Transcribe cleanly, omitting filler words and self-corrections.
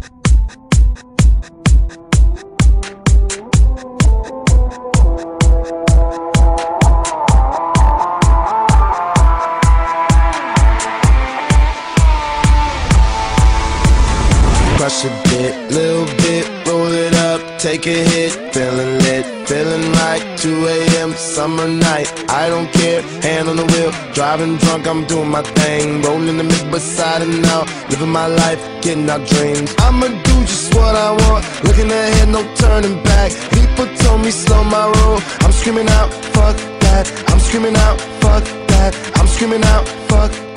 Crush a bit, little bit, roll it up, take a hit, feeling lit, feeling right, 2 a.m. summer night, I don't care, hand on the wheel, driving drunk, I'm doing my thing, rolling the mid beside and out, living my life, getting our dreams. I'ma do just what I want, looking ahead, no turning back. People told me slow my roll, I'm screaming out, fuck that, I'm screaming out, fuck that, I'm screaming out, fuck that.